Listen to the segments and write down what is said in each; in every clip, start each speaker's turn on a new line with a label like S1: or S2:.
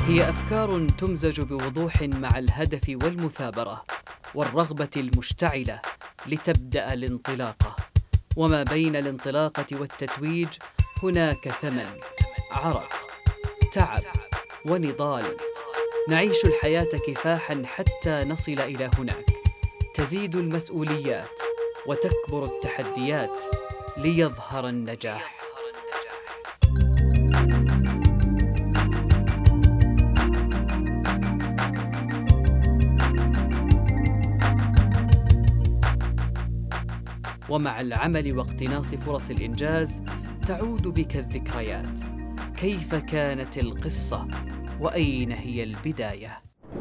S1: هي أفكار تمزج بوضوح مع الهدف والمثابرة والرغبة المشتعلة لتبدأ الانطلاقة. وما بين الانطلاقة والتتويج هناك ثمن، عرق، تعب ونضال. نعيش الحياة كفاحاً حتى نصل إلى هناك. تزيد المسؤوليات وتكبر التحديات ليظهر النجاح. ومع العمل واقتناص فرص الإنجاز تعود بك الذكريات. كيف كانت القصة؟ وأين هي البداية؟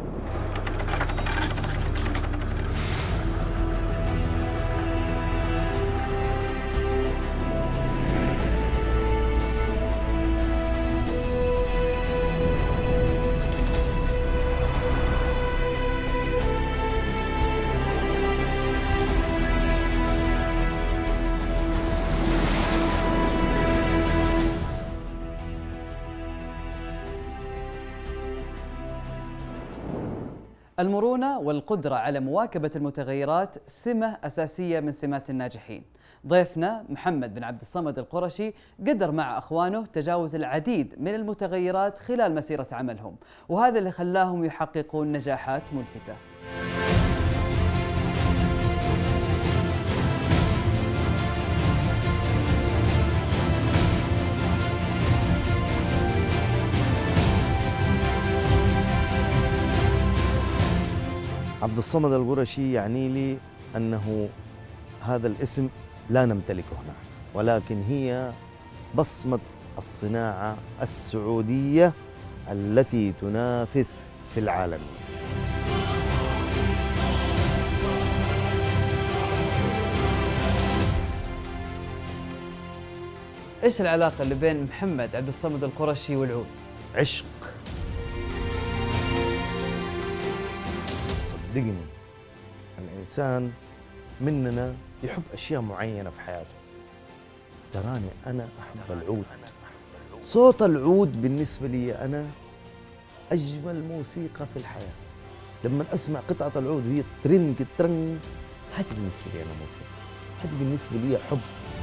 S1: المرونة والقدرة على مواكبة المتغيرات سمة أساسية من سمات الناجحين. ضيفنا محمد بن عبد الصمد القرشي قدر مع أخوانه تجاوز العديد من المتغيرات خلال مسيرة عملهم، وهذا اللي خلاهم يحققون نجاحات ملفتة.
S2: عبد الصمد القرشي يعني لي أنه هذا الاسم لا نمتلكه نحن، ولكن هي بصمة الصناعة السعودية التي تنافس في العالم.
S1: إيش العلاقة اللي بين محمد عبد الصمد القرشي والعود؟
S2: عشق. صدقني الإنسان مننا يحب أشياء معينة في حياته. تراني أنا أحب العود. صوت العود بالنسبة لي أنا أجمل موسيقى في الحياة. لما أسمع قطعة العود وهي ترنج ترنج، هذه بالنسبة لي أنا موسيقى، هذه بالنسبة لي حب.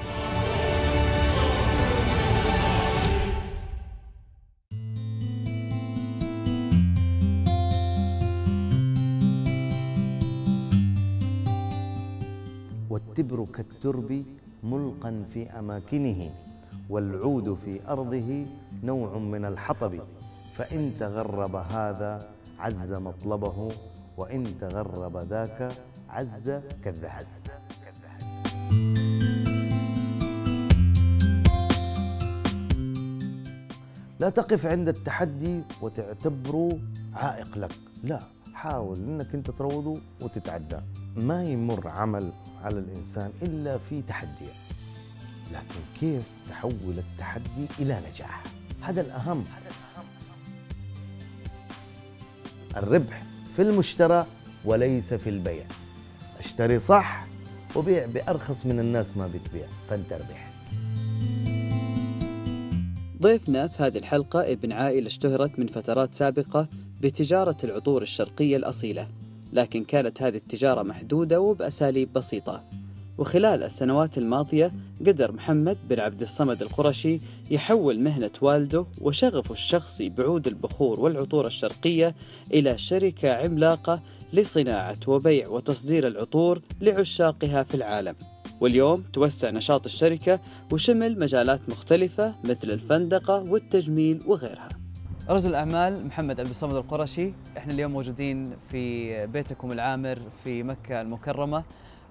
S2: والتبر كالترب ملقا في أماكنه، والعود في أرضه نوع من الحطب، فإن تغرب هذا عز مطلبه، وإن تغرب ذاك عز كالذهب. لا تقف عند التحدي وتعتبره عائق لك، لا، حاول انك انت تروضه وتتعداه. ما يمر عمل على الانسان الا في تحديات، لكن كيف تحول التحدي الى نجاح؟ هذا الاهم. الربح في المشترى وليس في البيع. اشتري صح وبيع بأرخص من الناس ما بتبيع، فانت ربحت.
S1: ضيفنا في هذه الحلقة ابن عائلة اشتهرت من فترات سابقة بتجارة العطور الشرقية الأصيلة، لكن كانت هذه التجارة محدودة وبأساليب بسيطة. وخلال السنوات الماضية قدر محمد بن عبد الصمد القرشي يحول مهنة والده وشغفه الشخصي بعود البخور والعطور الشرقية إلى شركة عملاقة لصناعة وبيع وتصدير العطور لعشاقها في العالم. واليوم توسع نشاط الشركة وشمل مجالات مختلفة مثل الفندقة والتجميل وغيرها. رجل الأعمال محمد عبد الصمد القرشي، احنا اليوم موجودين في بيتكم العامر في مكة المكرمة،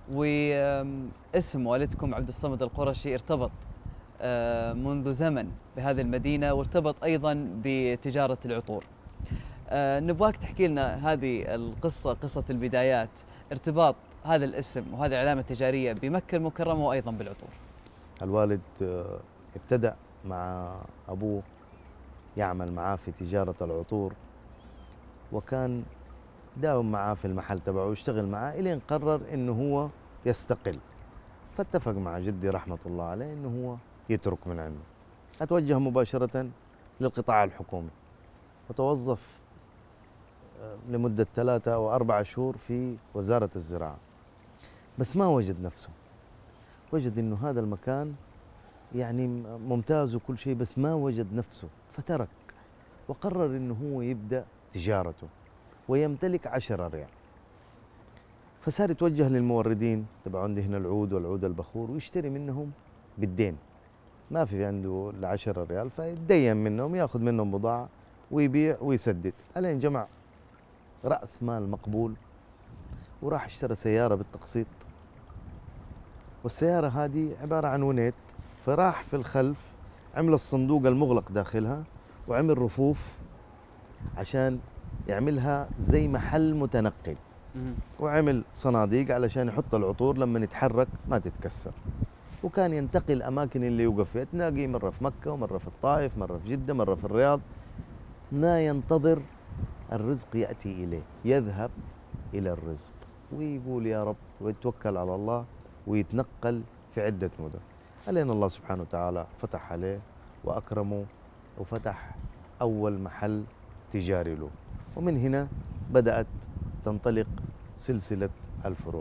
S1: واسم والدكم عبد الصمد القرشي ارتبط منذ زمن بهذه المدينة، وارتبط أيضا بتجارة العطور. نبغاك تحكي لنا هذه القصة، قصة البدايات، ارتباط هذا الاسم وهذه العلامة التجارية بمكة المكرمة وأيضا بالعطور.
S2: الوالد ابتدأ مع أبوه يعمل معاه في تجارة العطور، وكان داوم معاه في المحل تبعه ويشتغل معاه إلين قرر إنه هو يستقل. فاتفق مع جدي رحمة الله عليه إنه هو يترك من عنده. أتوجه مباشرة للقطاع الحكومي. متوظف لمدة 3 أو 4 شهور في وزارة الزراعة، بس ما وجد نفسه. وجد إنه هذا المكان يعني ممتاز وكل شيء، بس ما وجد نفسه، فترك وقرر إنه هو يبدأ تجارته ويمتلك 10 ريال. فصار يتوجه للموردين تبعون دهن العود والعود البخور ويشتري منهم بالدين، ما في عنده ال10 ريال، فيتدين منهم، ياخذ منهم بضاعة ويبيع ويسدد. ألين جمع رأس مال مقبول وراح اشترى سيارة بالتقسيط، والسيارة هذه عبارة عن ونيت، فراح في الخلف عمل الصندوق المغلق داخلها وعمل رفوف عشان يعملها زي محل متنقل، وعمل صناديق علشان يحط العطور لما يتحرك ما تتكسر. وكان ينتقل الأماكن اللي يوقف فيها، تلاقيه مرة في مكة ومرة في الطائف، مرة في جدة، مرة في الرياض، ما ينتظر الرزق يأتي إليه، يذهب إلى الرزق ويقول يا رب ويتوكل على الله ويتنقل في عدة مدن. ألين الله سبحانه وتعالى فتح عليه وأكرمه وفتح أول محل تجاري له، ومن هنا بدأت تنطلق سلسلة الفروع.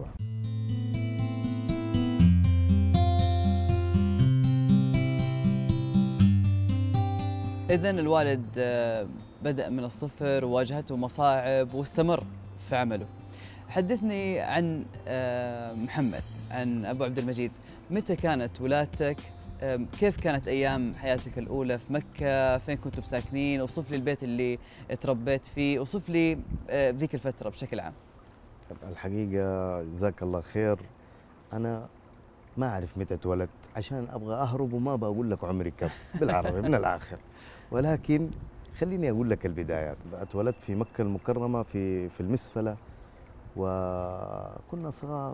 S1: إذن الوالد بدأ من الصفر وواجهته مصاعب واستمر في عمله. حدثني عن محمد، عن أبو عبد المجيد. متى كانت ولادتك؟ كيف كانت أيام حياتك الأولى في مكة؟ فين كنتم ساكنين؟ اوصف لي البيت اللي تربيت فيه، اوصف لي ذيك الفترة بشكل عام.
S2: الحقيقة جزاك الله خير، أنا ما أعرف متى اتولدت عشان أبغى أهرب وما بقول لك عمري كم بالعربي من الآخر، ولكن خليني أقول لك البدايات. اتولدت في مكة المكرمة في المسفلة، وكنا صغار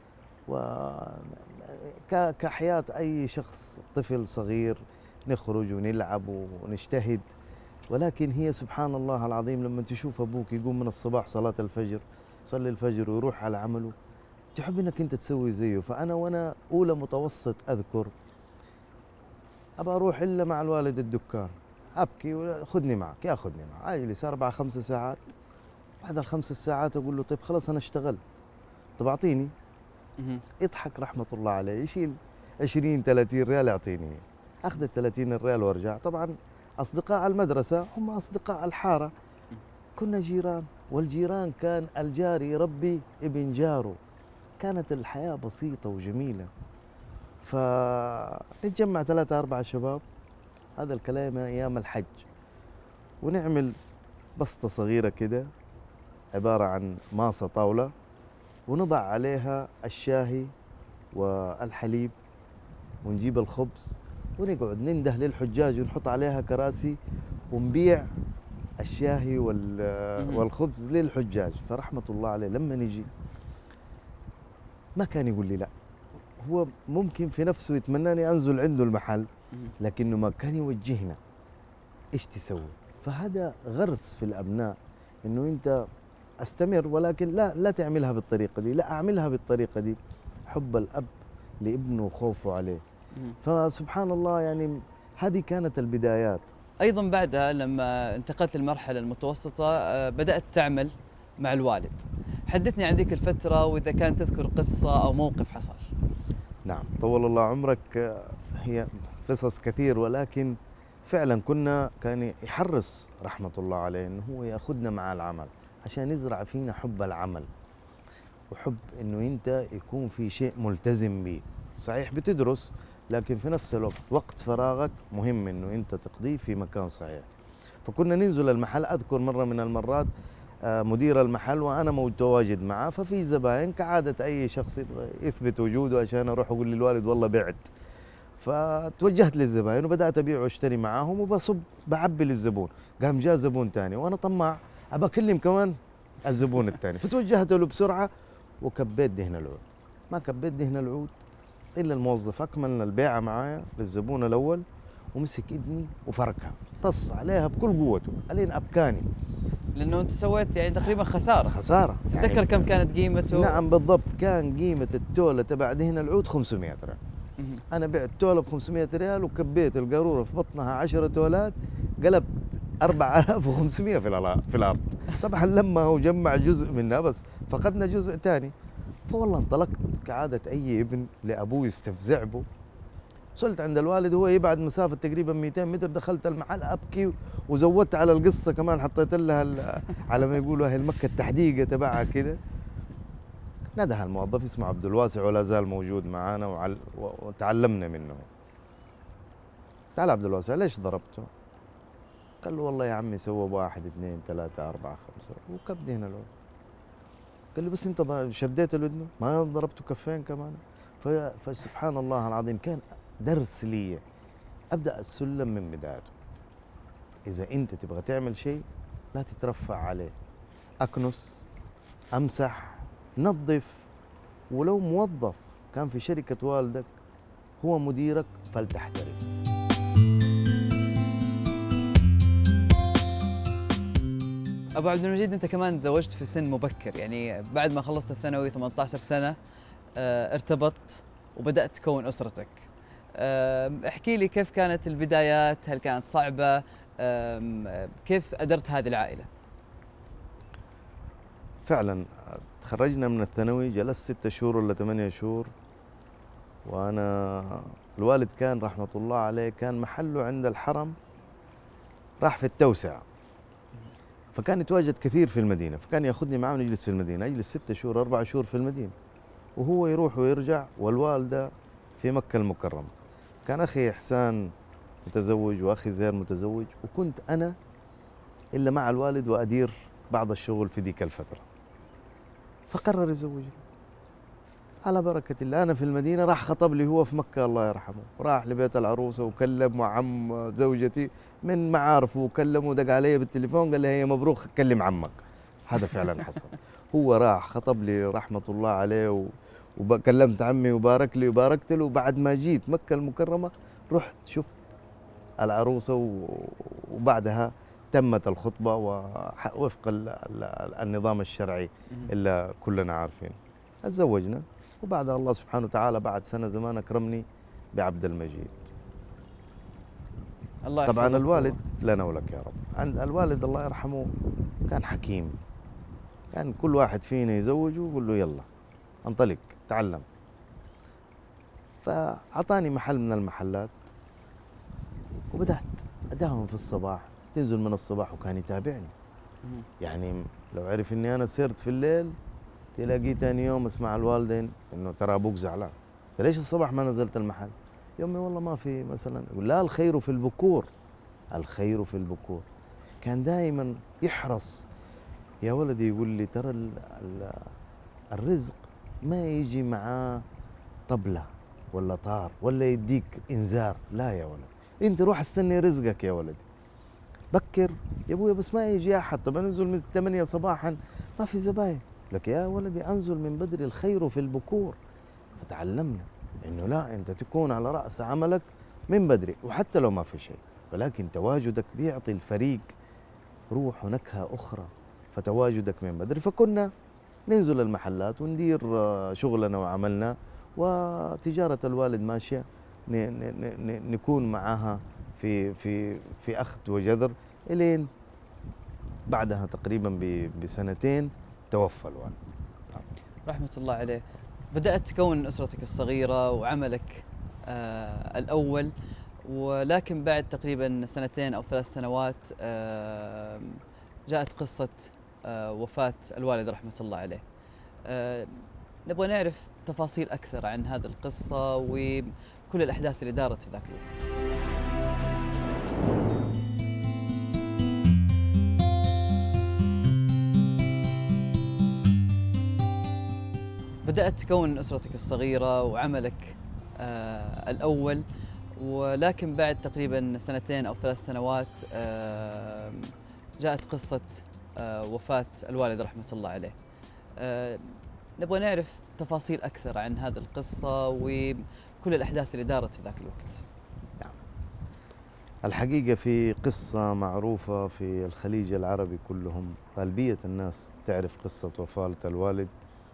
S2: كحياة أي شخص طفل صغير، نخرج ونلعب ونجتهد. ولكن هي سبحان الله العظيم لما تشوف أبوك يقوم من الصباح صلاة الفجر، يصلي الفجر ويروح على عمله، تحب انك انت تسوي زيه. فانا وانا اولى متوسط اذكر ابى اروح الا مع الوالد الدكان، ابكي خذني معك، ياخذني معك، اجلس 4-5 ساعات. بعد ال5 ساعات اقول له طيب خلاص انا اشتغلت، طب اعطيني. يضحك رحمه الله عليه، يشيل 20-30 ريال يعطيني، اخذ ال30 ريال وارجع. طبعا اصدقاء المدرسه هم اصدقاء الحاره، كنا جيران، والجيران كان الجار يربي ابن جاره، كانت الحياة بسيطة وجميلة. فنتجمع 3-4 شباب، هذا الكلام أيام الحج، ونعمل بسطة صغيرة كده عبارة عن ماسة طاولة، ونضع عليها الشاهي والحليب، ونجيب الخبز، ونقعد ننده للحجاج ونحط عليها كراسي، ونبيع الشاهي والخبز للحجاج. فرحمة الله عليه لما نجي ما كان يقول لي لا، هو ممكن في نفسه يتمناني انزل عنده المحل، لكنه ما كان يوجهنا ايش تسوي. فهذا غرس في الابناء انه انت استمر، ولكن لا تعملها بالطريقه دي، لا اعملها بالطريقه دي. حب الاب لابنه وخوفه عليه. فسبحان الله يعني هذه كانت البدايات.
S1: ايضا بعدها لما انتقلت للمرحله المتوسطه بدات تعمل مع الوالد. حدثني عن ذيك الفترة، وإذا كان تذكر قصة أو موقف حصل.
S2: نعم، طول الله عمرك، هي قصص كثير، ولكن فعلا كان يحرص رحمة الله عليه إنه هو يأخذنا مع العمل عشان يزرع فينا حب العمل، وحب إنه أنت يكون في شيء ملتزم به. صحيح بتدرس، لكن في نفس الوقت وقت فراغك مهم إنه أنت تقضيه في مكان صحيح. فكنا ننزل المحل، أذكر مرة من المرات مدير المحل وانا متواجد معه، ففي زباين كعاده اي شخص يبغى يثبت وجوده عشان اروح اقول للوالد والله بعت. فتوجهت للزباين وبدات ابيع واشتري معاهم وبصب بعبي للزبون. قام جاء زبون ثاني وانا طماع ابى اكلم كمان الزبون الثاني، فتوجهت له بسرعه وكبيت دهن العود. ما كبيت دهن العود الا الموظف اكملنا البيعه معايا للزبون الاول، ومسك اذني وفركها، رص عليها بكل قوته الين ابكاني،
S1: لانه انت سويت يعني تقريبا خساره. تتذكر يعني كم كانت قيمته؟
S2: نعم بالضبط، كان قيمه التوله تبع دهن العود 500 ريال. انا بعت توله ب 500 ريال وكبيت القاروره في بطنها 10 تولات، قلبت 4500 في الأرض. طبعا لما وجمع جزء منها بس فقدنا جزء ثاني. فوالله انطلقت كعادة أي ابن لأبوه يستفزع به. وصلت عند الوالد وهو يبعد مسافة تقريبا 200 متر، دخلت المحل أبكي وزودت على القصة كمان، حطيت لها على ما يقولوا أهل مكة التحديقة تبعها كده. ندها الموظف اسمه عبد الواسع ولا زال موجود معانا وتعلمنا منه. تعال عبد الواسع، ليش ضربته؟ قال له والله يا عمي سوى 1 2 3 4 5 وكبدي هنا الولد. قال له بس انت شديت الودن ما ضربته كفين كمان. فسبحان الله العظيم كان درس لي. ابدا السلم من بدايته. اذا انت تبغى تعمل شيء لا تترفع عليه. اكنس، امسح، نظف. ولو موظف كان في شركه والدك هو مديرك فلتحترم.
S1: أبو عبد المجيد، أنت كمان تزوجت في سن مبكر، يعني بعد ما خلصت الثانوي 18 سنة ارتبطت وبدأت تكون أسرتك. احكي لي كيف كانت البدايات؟ هل كانت صعبة؟ كيف أدرت هذه العائلة؟
S2: فعلا تخرجنا من الثانوي، جلست 6 شهور ولا 8 شهور، وأنا الوالد كان رحمة الله عليه كان محله عند الحرم، راح في التوسعة، فكان يتواجد كثير في المدينة، فكان ياخذني معه ونجلس في المدينة، أجلس 6 شهور 4 شهور في المدينة، وهو يروح ويرجع، والوالدة في مكة المكرمة. كان أخي إحسان متزوج وأخي زير متزوج، وكنت أنا إلا مع الوالد وأدير بعض الشغل في ذيك الفترة. فقرر يزوجني على بركة الله. أنا في المدينة، راح خطب لي هو في مكة الله يرحمه، راح لبيت العروسة وكلم مع عم زوجتي من معارفه، وكلمه ودق علي بالتليفون قال لي هي مبروك كلم عمك. هذا فعلا حصل. هو راح خطب لي رحمة الله عليه وكلمت عمي وبارك لي وباركت له. وبعد ما جيت مكة المكرمة رحت شفت العروسة وبعدها تمت الخطبة وفق النظام الشرعي اللي كلنا عارفين. تزوجنا، وبعد الله سبحانه وتعالى بعد سنة زمان أكرمني بعبد المجيد.
S1: الله
S2: طبعا
S1: يحفظك.
S2: الوالد لنا ولك يا رب. عند الوالد الله يرحمه كان حكيم، كان كل واحد فينا يزوجه ويقول له يلا انطلق تعلم. فأعطاني محل من المحلات وبدأت أداوم في الصباح، تنزل من الصباح وكان يتابعني. يعني لو عرف اني انا سرت في الليل تلاقيه ثاني يوم اسمع الوالدين انه ترى ابوك زعلان، انت ليش الصبح ما نزلت المحل؟ يومي والله ما في مثلا. يقول لا، الخير في البكور، الخير في البكور. كان دائما يحرص يا ولدي، يقول لي ترى الرزق ما يجي معاه طبلة ولا طار ولا يديك انذار، لا يا ولد، انت روح استني رزقك يا ولدي. بكر يا ابويا بس ما يجي احد، طب انزل من 8 صباحا ما في زباين. لك يا ولدي انزل من بدري، الخير في البكور. فتعلمنا انه لا، انت تكون على راس عملك من بدري، وحتى لو ما في شيء، ولكن تواجدك بيعطي الفريق روح ونكهه اخرى، فتواجدك من بدري. فكنا ننزل المحلات وندير شغلنا وعملنا، وتجاره الوالد ماشيه نكون معها في اخذ وجذر، الين بعدها تقريبا بسنتين توفى الوالد
S1: رحمة الله عليه. بدأت تكون أسرتك الصغيرة وعملك الأول، ولكن بعد تقريبا 2 أو 3 سنوات جاءت قصة وفاة الوالد رحمة الله عليه. نبغى نعرف تفاصيل أكثر عن هذه القصة وكل الأحداث اللي دارت في ذاك الوقت. بدأت تكون أسرتك الصغيرة وعملك الأول، ولكن بعد تقريبا 2 أو 3 سنوات جاءت قصة وفاة الوالد رحمة الله عليه. نبغى نعرف تفاصيل أكثر عن هذه القصة وكل الأحداث اللي دارت في ذاك الوقت.
S2: الحقيقة في قصة معروفة في الخليج العربي كلهم، غالبية الناس تعرف قصة وفاة الوالد.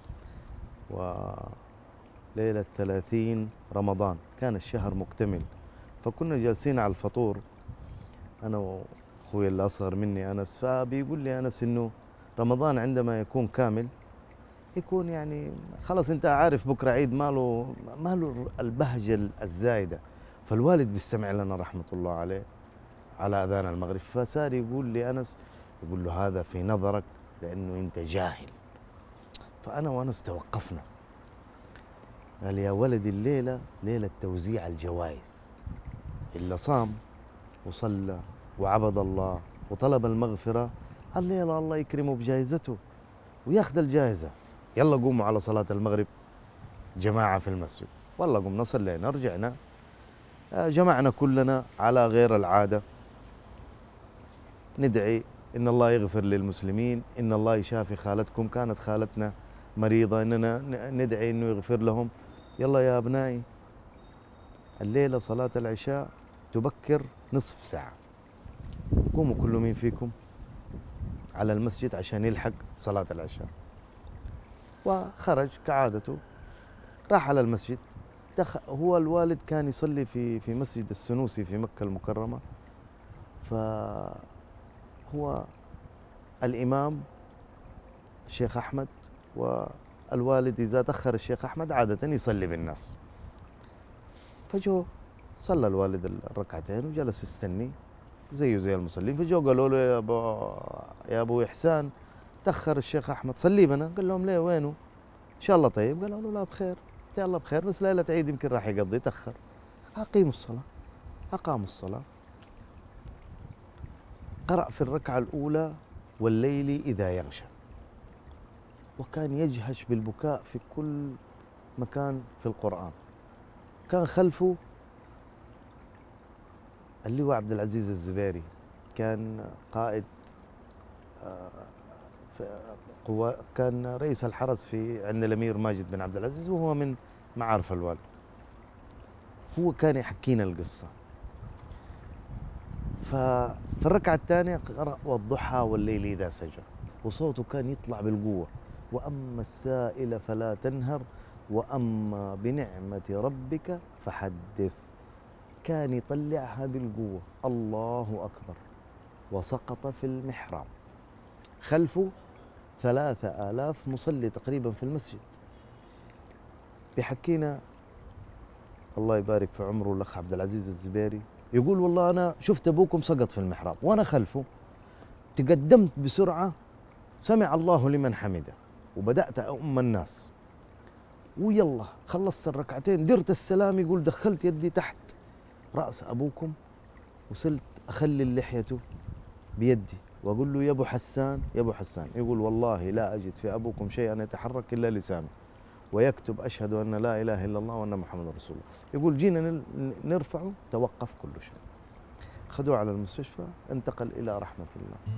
S2: وليلة 30 رمضان كان الشهر مكتمل، فكنا جالسين على الفطور أنا أخوي اللي أصغر مني أنس، فبيقول لي أنس إنه رمضان عندما يكون كامل يكون يعني خلاص أنت عارف بكرة عيد، ماله البهجة الزايدة. فالوالد بيستمع لنا رحمة الله عليه على أذان المغرب، فصار يقول لي أنس، يقول له هذا في نظرك لأنه أنت جاهل. فأنا وأنس توقفنا، قال يا ولدي الليلة ليلة توزيع الجوائز، اللي صام وصلى وعبد الله وطلب المغفرة الليلة الله يكرمه بجائزته وياخذ الجائزة. يلا قوموا على صلاة المغرب جماعة في المسجد. والله قمنا صلينا رجعنا، جمعنا كلنا على غير العادة، ندعي إن الله يغفر للمسلمين، إن الله يشافي خالتكم، كانت خالتنا مريضة، إننا ندعي إنه يغفر لهم. يلا يا أبنائي الليلة صلاة العشاء تبكر نصف ساعة، قوموا كل مين فيكم على المسجد عشان يلحق صلاة العشاء. وخرج كعادته راح على المسجد. هو الوالد كان يصلي في مسجد السنوسي في مكة المكرمة، فهو الإمام الشيخ أحمد، والوالد إذا تأخر الشيخ أحمد عادة يصلي بالناس. فجو صلى الوالد الركعتين وجلس يستني زيه زي المصلين. فجو قالوا له يا أبو إحسان تأخر الشيخ أحمد صلي بنا. قال لهم ليه وينه؟ إن شاء الله طيب. قالوا له لا بخير، يلا بخير بس ليلة عيد يمكن راح يقضي تأخر. أقيموا الصلاة. أقاموا الصلاة. قرأ في الركعة الأولى والليل إذا يغشى، وكان يجهش بالبكاء في كل مكان في القرآن. كان خلفه اللواء عبد العزيز الزبيري، كان قائد كان رئيس الحرس عند الأمير ماجد بن عبد العزيز، وهو من معارف الوالد. هو كان يحكينا القصة. ففي الركعة الثانية قرأ والضحى والليل إذا سجى، وصوته كان يطلع بالقوة. وأما السائل فلا تنهر وأما بنعمة ربك فحدث. كان يطلعها بالقوة، الله أكبر. وسقط في المحراب. خلفه 3000 مصلي تقريبا في المسجد. بيحكينا الله يبارك في عمره الأخ عبد العزيز الزبيري، يقول والله أنا شفت أبوكم سقط في المحراب وأنا خلفه، تقدمت بسرعة سمع الله لمن حمده وبدأت أؤم الناس، ويلا خلصت الركعتين درت السلام. يقول دخلت يدي تحت رأس أبوكم وصلت أخلل لحيته بيدي وأقول له يا أبو حسان يا أبو حسان. يقول والله لا أجد في أبوكم شيئا يتحرك إلا لسانه ويكتب أشهد أن لا إله إلا الله وأن محمد رسول الله. يقول جينا نرفعه توقف كل شيء. أخذوه على المستشفى، انتقل إلى رحمة الله.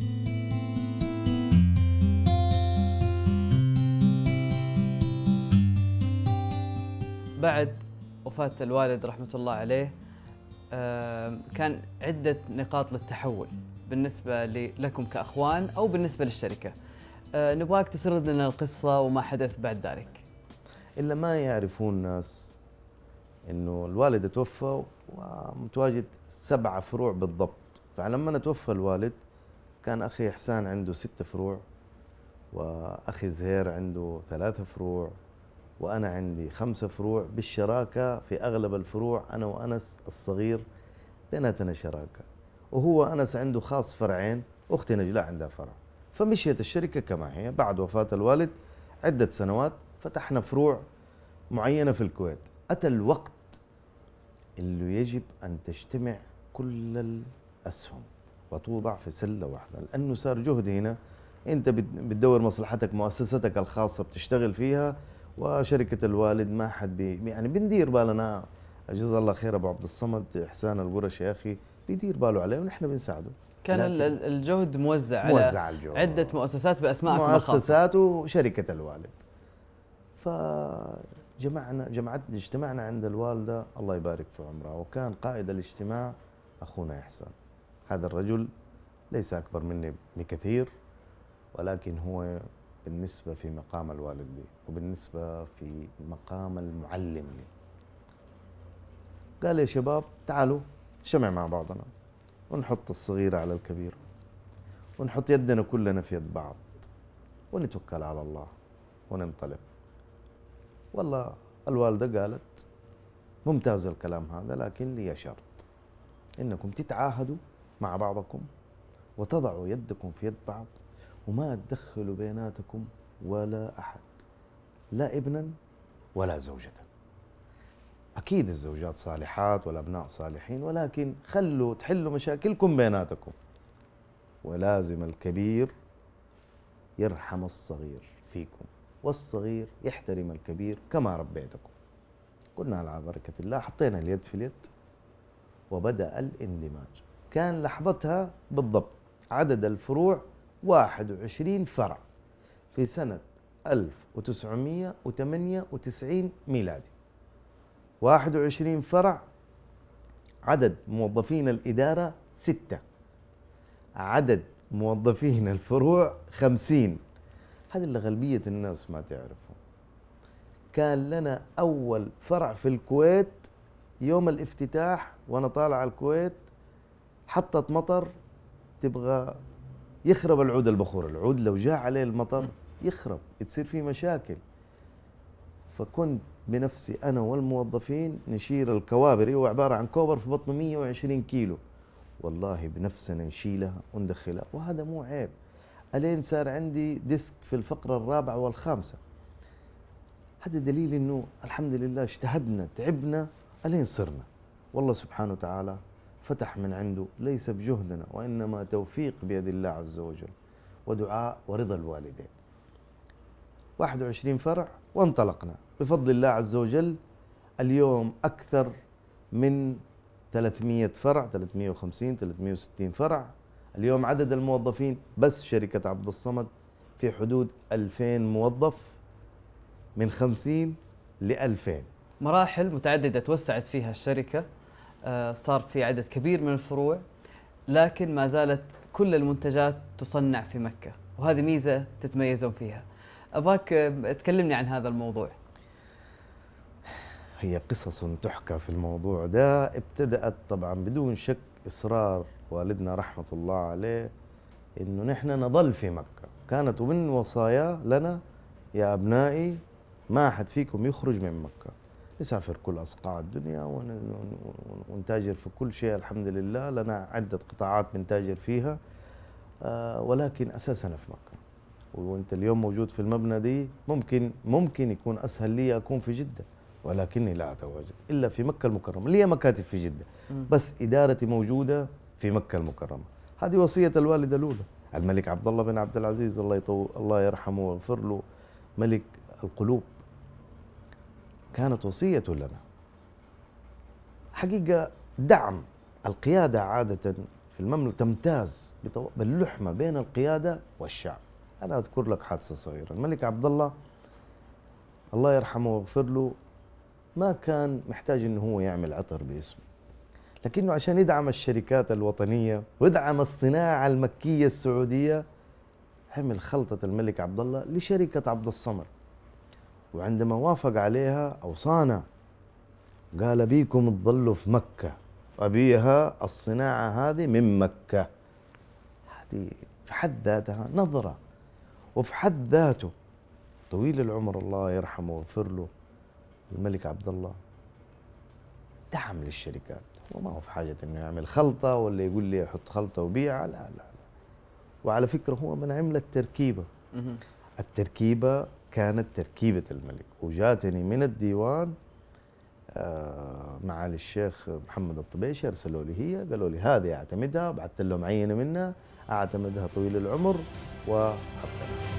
S1: بعد وفاة الوالد رحمة الله عليه كان عدة نقاط للتحول بالنسبة لكم كأخوان أو بالنسبة للشركة. نبغاك تسرد لنا القصة وما حدث بعد ذلك.
S2: إلا ما يعرفون الناس إنه الوالد توفى ومتواجد 7 فروع بالضبط. فلما توفى الوالد كان أخي إحسان عنده 6 فروع، وأخي زهير عنده 3 فروع، وأنا عندي 5 فروع بالشراكة. في أغلب الفروع أنا وأنس الصغير بيناتنا شراكة، وهو أنس عنده خاص فرعين، أختي نجلاء عندها فرع. فمشيت الشركة كما هي. بعد وفاة الوالد عدة سنوات فتحنا فروع معينة في الكويت. أتى الوقت اللي يجب أن تجتمع كل الأسهم وتوضع في سلة واحدة، لأنه صار جهد هنا. أنت بتدور مصلحتك، مؤسستك الخاصة بتشتغل فيها، وشركة الوالد ما حد يعني بندير بالنا. جزاه الله خير أبو عبد الصمد إحسان القرشي يا أخي بيدير باله عليه ونحن بنساعده.
S1: كان الجهد موزع على
S2: الجهد.
S1: عدة مؤسسات بأسمائكم الخاصة.
S2: مؤسسات وشركة الوالد. اجتمعنا عند الوالدة الله يبارك في عمرها، وكان قائد الاجتماع أخونا إحسان. هذا الرجل ليس أكبر مني بكثير، ولكن هو بالنسبة في مقام الوالد لي وبالنسبة في مقام المعلم لي. قال يا شباب تعالوا اجتمع مع بعضنا. ونحط الصغير على الكبير، ونحط يدنا كلنا في يد بعض، ونتوكل على الله وننطلق. والله الوالدة قالت ممتاز الكلام هذا، لكن لي شرط، إنكم تتعاهدوا مع بعضكم وتضعوا يدكم في يد بعض، وما تدخلوا بيناتكم ولا أحد، لا ابنا ولا زوجة. أكيد الزوجات صالحات والأبناء صالحين، ولكن خلوا تحلوا مشاكلكم بيناتكم، ولازم الكبير يرحم الصغير فيكم، والصغير يحترم الكبير كما ربيتكم. قلنا على بركة الله، حطينا اليد في اليد وبدأ الاندماج. كان لحظتها بالضبط عدد الفروع 21 فرع في سنة 1998 ميلادي. 21 فرع، عدد موظفين الإدارة 6، عدد موظفين الفروع 50. هذا اللي غالبية الناس ما تعرفه. كان لنا أول فرع في الكويت يوم الافتتاح، وأنا طالع على الكويت حطت مطر تبغى يخرب العود البخور. العود لو جاء عليه المطر يخرب، تصير فيه مشاكل. فكنت بنفسي أنا والموظفين نشيل الكوابر، هو عبارة عن كوبر في بطنه 120 كيلو، والله بنفسنا نشيلها وندخلها، وهذا مو عيب. ألين صار عندي ديسك في الفقرة الرابعة والخامسة. هذا دليل إنه الحمد لله اجتهدنا تعبنا ألين صرنا، والله سبحانه وتعالى فتح من عنده، ليس بجهدنا وإنما توفيق بيد الله عز وجل ودعاء ورضا الوالدين. 21 فرع وانطلقنا بفضل الله عز وجل. اليوم أكثر من 300 فرع، 350 360 فرع. اليوم عدد الموظفين بس شركة عبد الصمد في حدود 2000 موظف، من 50 ل 2000.
S1: مراحل متعددة توسعت فيها الشركة، صار في عدد كبير من الفروع، لكن ما زالت كل المنتجات تصنع في مكة، وهذه ميزة تتميزون فيها. أباك تكلمني عن هذا الموضوع.
S2: هي قصص تحكى في الموضوع ده. ابتدأت طبعا بدون شك إصرار والدنا رحمة الله عليه إنه نحن نظل في مكة. كانت من وصايا لنا: يا أبنائي ما أحد فيكم يخرج من مكة، نسافر كل أصقاع الدنيا ونتاجر في كل شيء. الحمد لله لنا عدة قطاعات بنتاجر فيها، ولكن أساسنا في مكة. وانت اليوم موجود في المبنى دي، ممكن يكون أسهل لي أكون في جدة، ولكني لا أتواجد إلا في مكة المكرمة. لي مكاتب في جدة، بس إدارتي موجودة في مكة المكرمة. هذه وصية الوالد الأولى الملك عبد الله بن عبد العزيز، الله يرحمه ويغفر له، ملك القلوب. كانت وصية لنا حقيقة. دعم القيادة عادة في المملكة تمتاز باللحمة بين القيادة والشعب. أنا أذكر لك حادثة صغيرة. الملك عبد الله الله يرحمه ويغفر له ما كان محتاج إنه هو يعمل عطر باسمه، لكنه عشان يدعم الشركات الوطنية ويدعم الصناعة المكية السعودية عمل خلطة الملك عبد الله لشركة عبد الصمد. وعندما وافق عليها أوصانا، قال: بيكم تظلوا في مكة، أبيها الصناعة هذه من مكة. هذه في حد ذاتها نظرة، وفي حد ذاته طويل العمر الله يرحمه ويغفر له الملك عبد الله دعم للشركات. وما هو في حاجة إنه يعمل خلطة ولا يقول لي أحط خلطة وبيعها، لا لا لا. وعلى فكرة هو من عمل التركيبة. التركيبة كانت تركيبة الملك، وجاتني من الديوان معالي الشيخ محمد الطبيشي، أرسلوا لي هي، قالوا لي هذه أعتمدها، بعثت لهم عينة منها أعتمدها طويل العمر وحطيناها.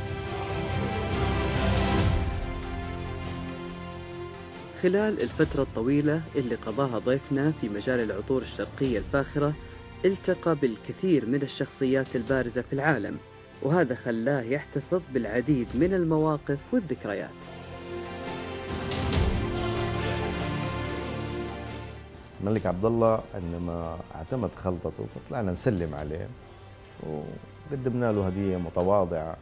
S1: خلال الفترة الطويلة اللي قضاها ضيفنا في مجال العطور الشرقية الفاخرة، التقى بالكثير من الشخصيات البارزة في العالم، وهذا خلاه يحتفظ بالعديد من المواقف والذكريات.
S2: الملك عبد الله عندما اعتمد خلطته فطلعنا نسلم عليه وقدمنا له هدية متواضعة.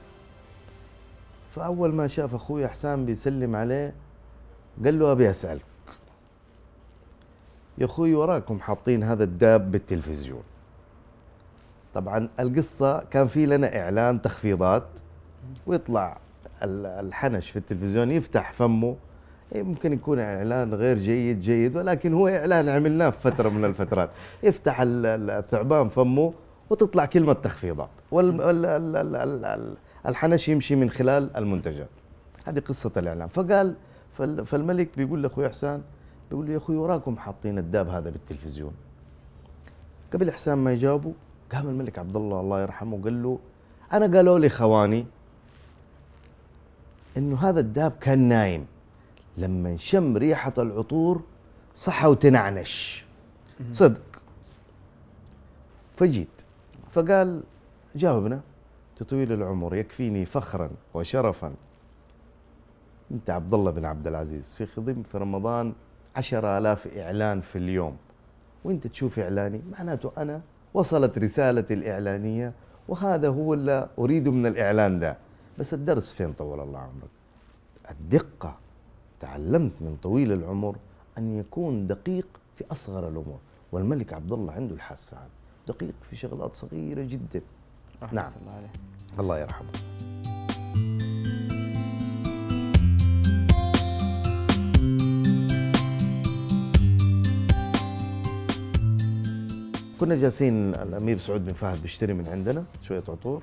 S2: فأول ما شاف أخوي حسام بيسلم عليه قال له: أبي أسألك يا أخوي، وراكم حاطين هذا الداب بالتلفزيون، طبعا القصة كان في لنا إعلان تخفيضات، ويطلع الحنش في التلفزيون يفتح فمه، ممكن يكون إعلان غير جيد ولكن هو إعلان عملناه في فترة من الفترات. يفتح الثعبان فمه وتطلع كلمة تخفيضات، والحنش يمشي من خلال المنتجات. هذه قصة الإعلان. فقال فالملك بيقول لأخوي إحسان، بيقول له يا أخوي وراكم حاطين الداب هذا بالتلفزيون. قبل إحسان ما يجاوبه قام الملك عبد الله يرحمه وقال له أنا قالوا لي خواني إنه هذا الداب كان نايم، لما شم ريحة العطور صحى وتنعنش صدق. فجيت فقال جاوبنا تطويل العمر، يكفيني فخرا وشرفا انت عبد الله بن عبد العزيز في خدمة في رمضان 10,000 إعلان في اليوم، وانت تشوف إعلاني، معناته أنا وصلت رسالتي الإعلانية، وهذا هو اللي أريده من الإعلان ده. بس الدرس فين طول الله عمرك؟ الدقة. تعلمت من طويل العمر أن يكون دقيق في أصغر الأمور، والملك عبد الله عنده الحاسة هذه، دقيق في شغلات صغيرة جدا.
S1: رحمة الله عليه.
S2: الله يرحمه. كنا جالسين الأمير سعود بن فهد بيشتري من عندنا شوية عطور،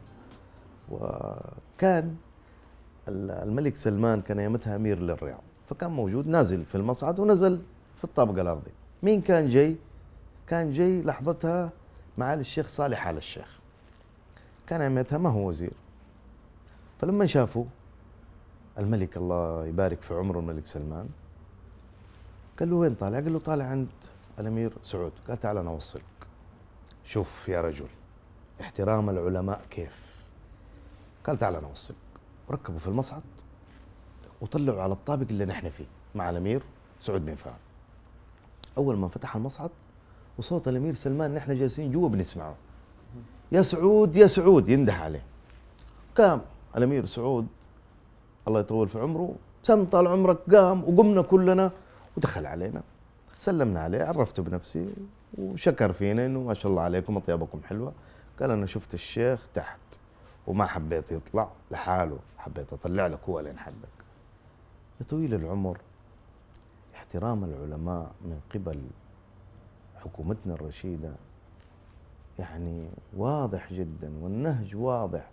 S2: وكان الملك سلمان كان يومتها أمير للرياض، فكان موجود نازل في المصعد ونزل في الطابق الأرضي. مين كان جاي؟ كان جاي لحظتها معالي الشيخ صالح آل الشيخ، كان يومتها ما هو وزير. فلما شافوا الملك الله يبارك في عمره الملك سلمان، قال له وين طالع؟ قال له طالع عند الأمير سعود. قال تعال أنا أوصلك. شوف يا رجل احترام العلماء كيف. قال تعال أنا أوصلك. وركبوا في المصعد وطلعوا على الطابق اللي نحن فيه مع الأمير سعود بن فهد. أول ما فتح المصعد وصوت الأمير سلمان نحن جالسين جوا بنسمعه، يا سعود يا سعود ينده عليه. قام الأمير سعود الله يطول في عمره، سم طال عمرك، قام وقمنا كلنا ودخل علينا، سلمنا عليه، عرفته بنفسي وشكر فينا انه ما شاء الله عليكم اطيابكم حلوه. قال انا شفت الشيخ تحت وما حبيت يطلع لحاله، حبيت اطلع لك هو لين حدك. يا طويل العمر احترام العلماء من قبل حكومتنا الرشيده يعني واضح جدا، والنهج واضح.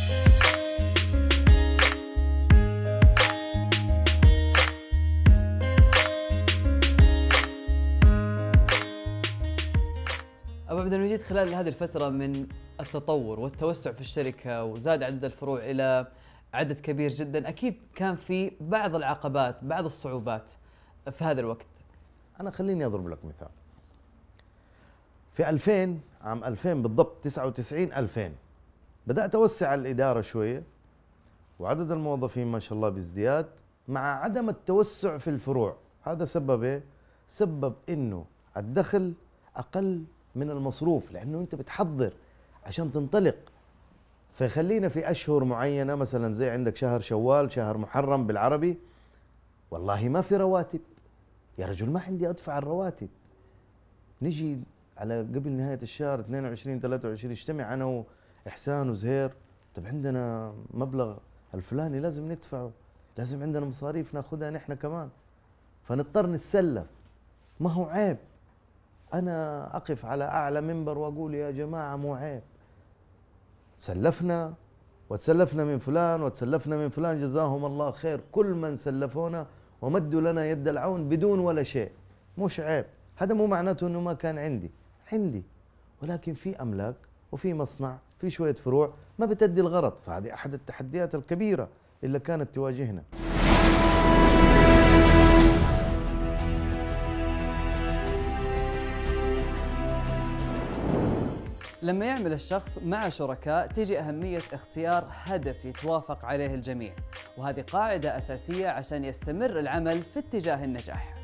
S1: أبو عبد المجيد، خلال هذه الفترة من التطور والتوسع في الشركة وزاد عدد الفروع إلى عدد كبير جدا، أكيد كان في بعض العقبات، بعض الصعوبات في هذا الوقت.
S2: أنا خليني أضرب لك مثال. في 2000 عام 2000 بالضبط 99 2000 بدأت أوسع الإدارة شوية، وعدد الموظفين ما شاء الله بازدياد مع عدم التوسع في الفروع. هذا سبب إيه؟ سبب إنه الدخل أقل من المصروف، لأنه أنت بتحضر عشان تنطلق، فيخلينا في أشهر معينة مثلا زي عندك شهر شوال، شهر محرم بالعربي، والله ما في رواتب يا رجل، ما عندي أدفع الرواتب. نجي على قبل نهاية الشهر 22 23 اجتمع أنا وإحسان وزهير، طب عندنا مبلغ الفلاني لازم ندفعه، لازم عندنا مصاريف ناخذها نحن كمان، فنضطر نتسلف. ما هو عيب أنا أقف على أعلى منبر وأقول يا جماعة مو عيب، سلفنا وتسلفنا من فلان وتسلفنا من فلان جزاهم الله خير، كل من سلفونا ومدوا لنا يد العون بدون ولا شيء، مش عيب. هذا مو معناته أنه ما كان عندي، ولكن في أملاك وفي مصنع في شوية فروع ما بتدي الغرض، فهذه أحد التحديات الكبيرة اللي كانت تواجهنا.
S1: لما يعمل الشخص مع شركاء تيجي أهمية اختيار هدف يتوافق عليه الجميع، وهذه قاعدة أساسية عشان يستمر العمل في اتجاه النجاح.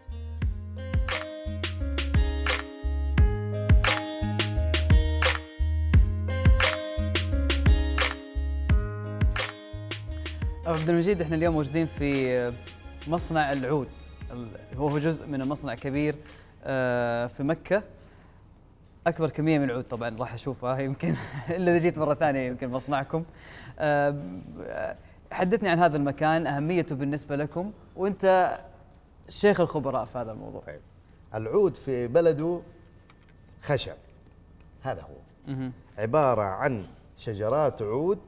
S1: أبو عبد المجيد، احنا اليوم موجودين في مصنع العود، هو جزء من مصنع كبير في مكة. اكبر كميه من العود طبعا راح اشوفها يمكن الا اذا جيت مره ثانيه يمكن مصنعكم. حدثني عن هذا المكان، اهميته بالنسبه لكم، وانت شيخ الخبراء في هذا الموضوع.
S2: طيب. العود في بلده خشب، هذا هو. عباره عن شجرات عود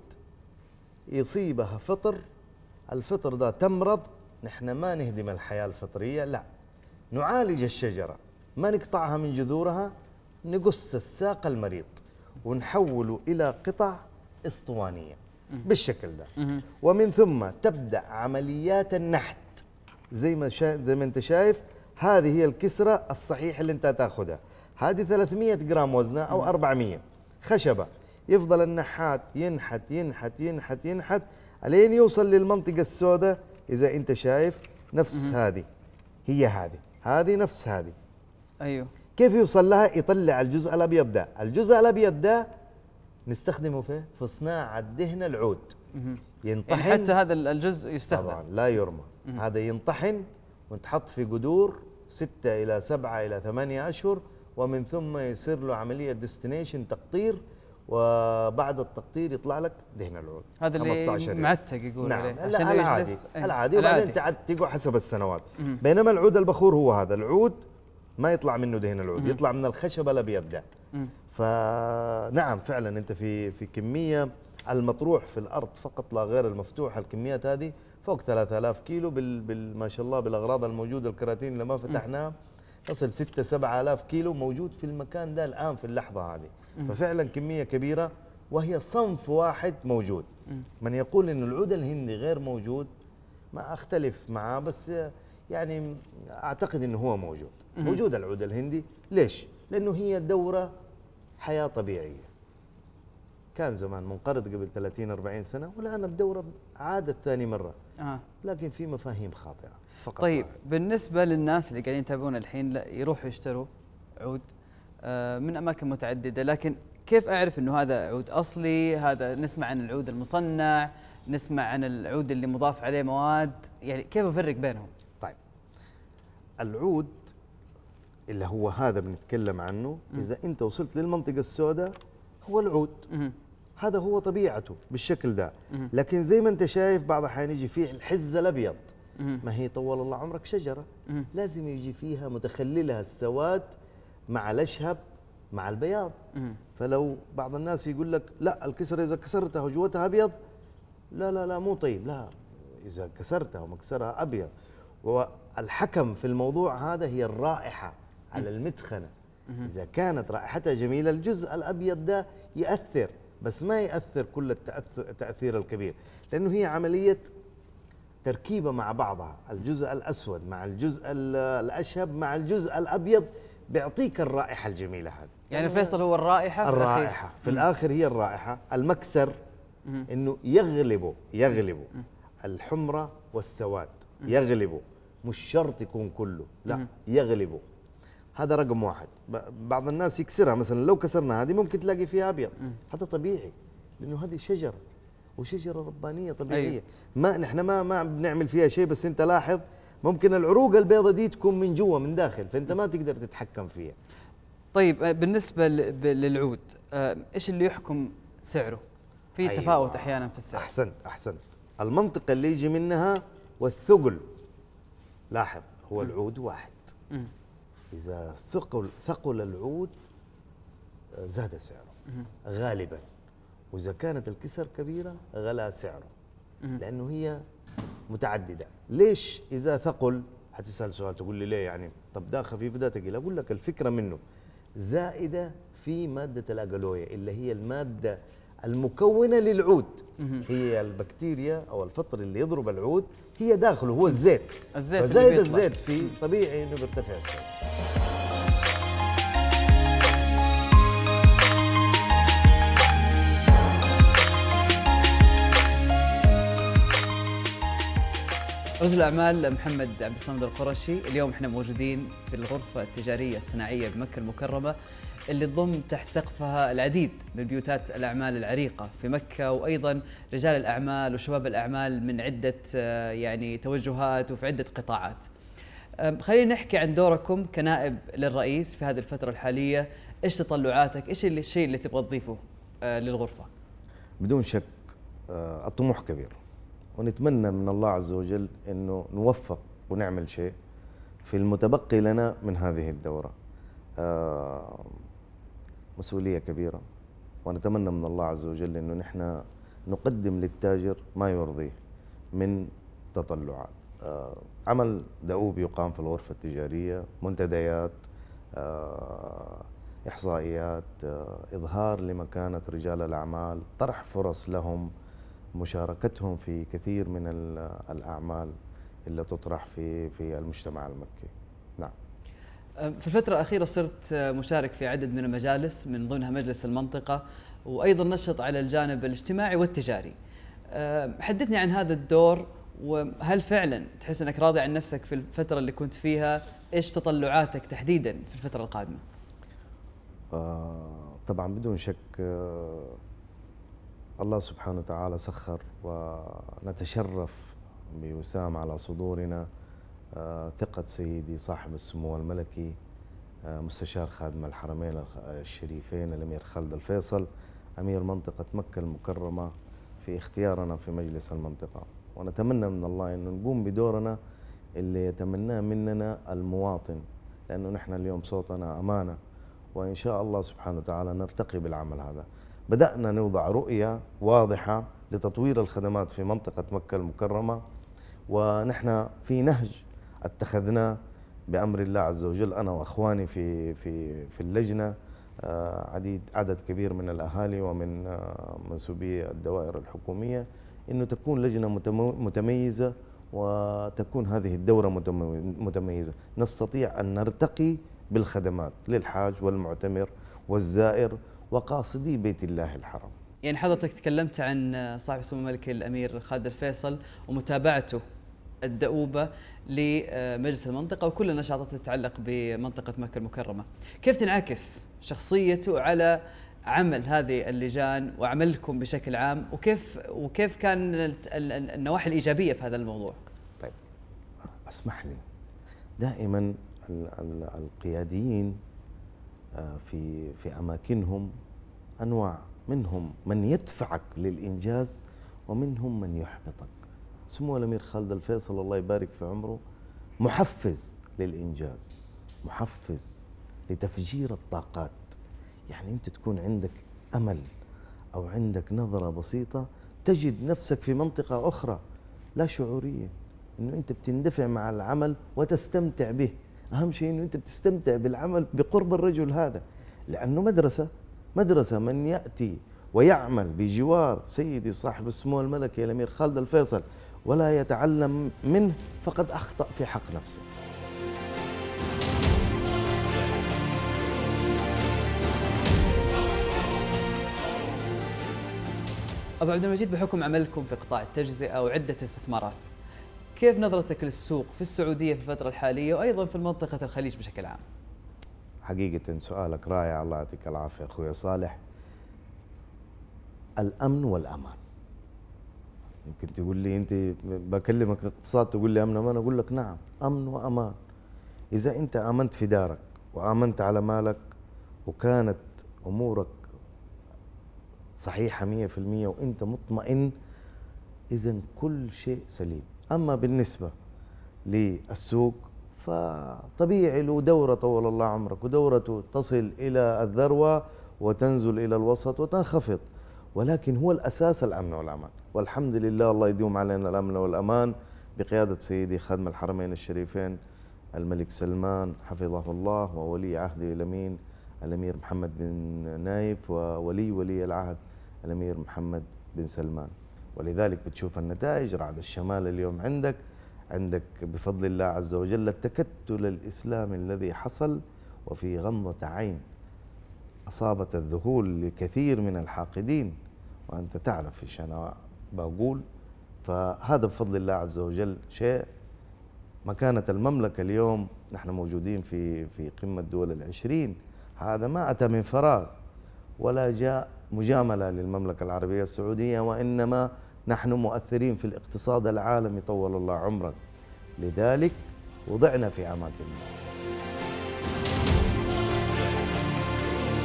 S2: يصيبها فطر، الفطر ده تمرض، نحن ما نهدم الحياه الفطريه، لا، نعالج الشجره، ما نقطعها من جذورها، نقص الساق المريض ونحوله إلى قطع اسطوانية بالشكل ده. ومن ثم تبدأ عمليات النحت زي ما انت شايف. هذه هي الكسرة الصحيحة اللي انت تاخذها. هذه 300 جرام وزنها أو 400 خشبة. يفضل النحات ينحت ينحت ينحت ينحت الين يوصل للمنطقة السوداء. إذا انت شايف نفس هذه، هي هذه نفس هذه.
S1: أيوه.
S2: كيف يوصل لها؟ يطلع الجزء الابيض ده، الجزء الابيض ده نستخدمه في صناعه دهن العود. ينطحن،
S1: يعني حتى هذا الجزء يستخدم
S2: طبعا لا يرمى. هذا ينطحن وتحط في قدور 6 إلى 7 إلى 8 أشهر، ومن ثم يصير له عملية ديستنيشن تقطير، وبعد التقطير يطلع لك دهن العود.
S1: هذا اللي معتق يقول
S2: نعم.
S1: عليه
S2: عشان العادي وبعدين تعتقه حسب السنوات. بينما العود البخور هو هذا العود ما يطلع منه دهن العود، يطلع من الخشب الابيض ده. فنعم فعلا انت في كميه المطروح في الارض فقط لا غير المفتوح، الكميات هذه فوق 3000 كيلو ما شاء الله بالاغراض الموجوده، الكراتين اللي ما فتحناها تصل 6 7000 كيلو موجود في المكان ده الان في اللحظه هذه. ففعلا كميه كبيره، وهي صنف واحد موجود. من يقول انه العود الهندي غير موجود ما اختلف معاه، بس يعني اعتقد انه هو موجود. موجود العود الهندي. ليش؟ لانه هي دوره حياه طبيعيه. كان زمان منقرض قبل 30 40 سنه، والان الدوره عادت ثاني مره. لكن في مفاهيم خاطئه فقط.
S1: طيب بالنسبه للناس اللي قاعدين يتابعون الحين، لا يروحوا يشتروا عود من اماكن متعدده، لكن كيف اعرف انه هذا عود اصلي؟ هذا نسمع عن العود المصنع، نسمع عن العود اللي مضاف عليه مواد، يعني كيف افرق بينهم؟
S2: طيب العود اللي هو هذا بنتكلم عنه، اذا انت وصلت للمنطقه السوداء هو العود. هذا هو طبيعته بالشكل ده. لكن زي ما انت شايف بعض الاحيان يجي فيه الحز الابيض. ما هي طول الله عمرك شجره، لازم يجي فيها متخللها السواد مع الاشهب مع البياض. فلو بعض الناس يقول لك لا الكسره اذا كسرتها وجوتها ابيض، لا لا لا مو طيب، لا اذا كسرتها ومكسرها ابيض. والحكم في الموضوع هذا هي الرائحه على المدخنه. اذا كانت رائحتها جميله الجزء الابيض ده ياثر، بس ما ياثر كل التاثير الكبير، لانه هي عمليه تركيبه مع بعضها. الجزء الاسود مع الجزء الاشهب مع الجزء الابيض بيعطيك الرائحه الجميله هذه.
S1: يعني فيصل هو الرائحه
S2: في الاخر هي الرائحه. المكسر انه يغلبوا الحمره والسواد، يغلبوا، مش شرط يكون كله، لا يغلبوا. هذا رقم واحد. بعض الناس يكسرها، مثلا لو كسرنا هذه ممكن تلاقي فيها ابيض، هذا طبيعي لانه هذه شجره وشجره ربانيه طبيعيه. أيوه. ما نحن ما بنعمل فيها شيء، بس انت لاحظ ممكن العروق البيضة دي تكون من جوا من داخل، فانت ما تقدر تتحكم فيها.
S1: طيب بالنسبه للعود، ايش اللي يحكم سعره؟ في أيوة. تفاوت احيانا في السعر.
S2: احسنت. المنطقه اللي يجي منها والثقل. لاحظ هو العود واحد. اذا ثقل العود زاد سعره غالبا، واذا كانت الكسر كبيره غلا سعره، لانه هي متعدده. ليش اذا ثقل؟ حتسال سؤال تقول لي ليه يعني؟ طب ده خفيف ده ثقيل. اقول لك الفكره منه زائده في ماده الاجالويا اللي هي الماده المكونه للعود. هي البكتيريا او الفطر اللي يضرب العود هي داخله، هو الزيت فزايد الزيت فيه طبيعي انه بيرتفع السعر.
S1: رجل الأعمال محمد عبد الصمد القرشي، اليوم احنا موجودين في الغرفة التجارية الصناعية بمكة المكرمة، اللي تضم تحت سقفها العديد من بيوتات الأعمال العريقة في مكة، وأيضا رجال الأعمال وشباب الأعمال من عدة يعني توجهات وفي عدة قطاعات. خلينا نحكي عن دوركم كنائب للرئيس في هذه الفترة الحالية. إيش تطلعاتك؟ إيش الشيء اللي تبغى تضيفه للغرفة؟
S2: بدون شك الطموح كبير، ونتمنى من الله عز وجل أنه نوفق ونعمل شيء في المتبقي لنا من هذه الدورة. مسؤولية كبيرة، ونتمنى من الله عز وجل أنه نحن نقدم للتاجر ما يرضيه من تطلعات. عمل دؤوب يقام في الغرفة التجارية، منتديات، إحصائيات، إظهار لمكانة رجال الأعمال، طرح فرص لهم، مشاركتهم في كثير من الأعمال اللي تطرح في المجتمع المكي. نعم.
S1: في الفترة الأخيرة صرت مشارك في عدد من المجالس من ضمنها مجلس المنطقة، وأيضا نشط على الجانب الاجتماعي والتجاري. حدثني عن هذا الدور، وهل فعلا تحس أنك راضي عن نفسك في الفترة اللي كنت فيها؟ إيش تطلعاتك تحديدا في الفترة القادمة؟
S2: طبعا بدون شك الله سبحانه وتعالى سخر، ونتشرف بوسام على صدورنا ثقة سيدي صاحب السمو الملكي مستشار خادم الحرمين الشريفين الأمير خالد الفيصل أمير منطقة مكة المكرمة في اختيارنا في مجلس المنطقة. ونتمنى من الله أنه نقوم بدورنا اللي يتمناه مننا المواطن، لأنه نحن اليوم صوتنا أمانة، وإن شاء الله سبحانه وتعالى نرتقي بالعمل هذا. بدأنا نوضع رؤية واضحة لتطوير الخدمات في منطقة مكة المكرمة، ونحن في نهج اتخذناه بأمر الله عز وجل أنا وأخواني في اللجنة، عدد كبير من الأهالي ومن منسوبي الدوائر الحكومية، إنه تكون لجنة متميزة وتكون هذه الدورة متميزة، نستطيع أن نرتقي بالخدمات للحاج والمعتمر والزائر وقاصدي بيت الله الحرام.
S1: يعني حضرتك تكلمت عن صاحب السمو الملكي الأمير خالد الفيصل ومتابعته الدؤوبة لمجلس المنطقة وكل النشاطات تتعلق بمنطقة مكة المكرمة، كيف تنعكس شخصيته على عمل هذه اللجان وعملكم بشكل عام، وكيف كان النواحي الإيجابية في هذا الموضوع؟
S2: طيب اسمح لي، دائما القياديين في أماكنهم أنواع، منهم من يدفعك للإنجاز ومنهم من يحبطك. سمو الأمير خالد الفيصل الله يبارك في عمره محفز للإنجاز، محفز لتفجير الطاقات. يعني أنت تكون عندك أمل أو عندك نظرة بسيطة تجد نفسك في منطقة أخرى لا شعورية، أنه أنت بتندفع مع العمل وتستمتع به. أهم شيء أنه أنت بتستمتع بالعمل بقرب الرجل هذا، لأنه مدرسة من يأتي ويعمل بجوار سيدي صاحب السمو الملكي الأمير خالد الفيصل ولا يتعلم منه فقد أخطأ في حق نفسه.
S1: أبو عبد المجيد، بحكم عملكم في قطاع التجزئة وعدة استثمارات، كيف نظرتك للسوق في السعودية في الفترة الحالية وأيضا في منطقة الخليج بشكل عام؟
S2: حقيقة سؤالك رائع، الله يعطيك العافية أخوي صالح. الأمن والأمان، يمكن تقول لي أنت بكلمك اقتصاد تقول لي أمن وأمان، أقول لك نعم أمن وأمان. إذا أنت آمنت في دارك وآمنت على مالك وكانت أمورك صحيحة 100% وأنت مطمئن، إذا كل شيء سليم. أما بالنسبة للسوق فطبيعي له دورة طول الله عمرك، ودورته تصل إلى الذروة وتنزل إلى الوسط وتنخفض، ولكن هو الأساس الأمن والأمان، والحمد لله الله يدوم علينا الأمن والأمان بقيادة سيدي خادم الحرمين الشريفين الملك سلمان حفظه الله، وولي عهده الأمين الأمير محمد بن نايف، وولي العهد الأمير محمد بن سلمان. ولذلك بتشوف النتائج، رعد الشمال اليوم عندك بفضل الله عز وجل التكتل الإسلامي الذي حصل، وفي غمضة عين أصابت الذهول لكثير من الحاقدين، وأنت تعرف إيش أنا بقول. فهذا بفضل الله عز وجل شيء. مكانة المملكة اليوم نحن موجودين في قمة دول العشرين، هذا ما أتى من فراغ ولا جاء مجاملة للمملكة العربية السعودية، وإنما نحن مؤثرين في الاقتصاد العالمي طول الله عمرك، لذلك وضعنا في أماكن.